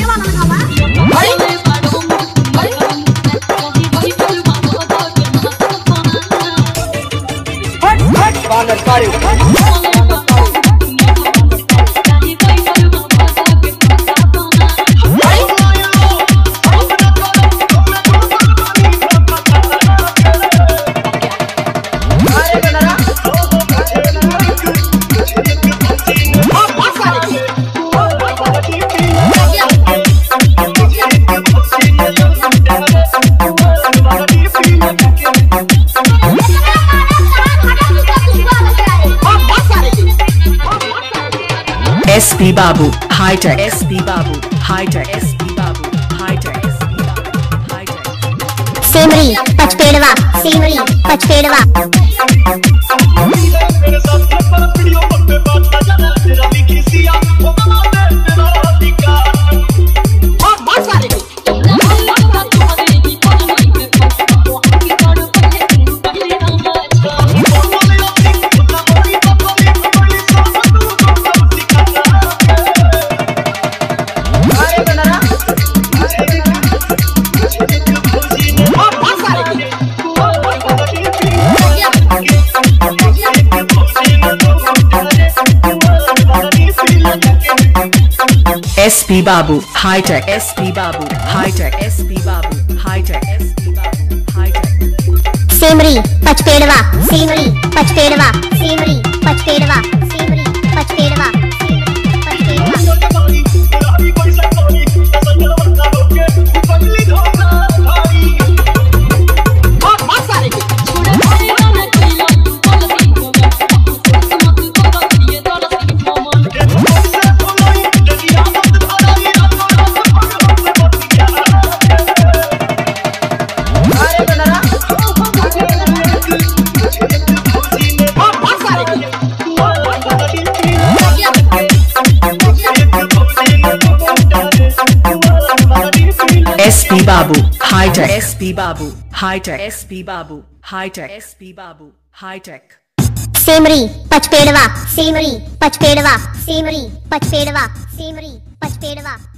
SP Babu, high tech. SP Babu, high tech. SP Babu, high tech. SP Babu, high tech. Semri Pachpedwa, Semri Pachpedwa. SP Babu, high tech. SP Babu, high tech. SP Babu, high tech. SP Babu, high tech. Semri Pachpedwa, Semri Pachpedwa, Semri Pachpedwa, Semri Pachpedwa, Semri SP Babu, high tech. SP Babu, high tech. SP Babu, high tech. SP Babu, high tech. Semri Pachpedwa, Semri Pachpedwa, Semri Pachpedwa, Semri Pachpedwa.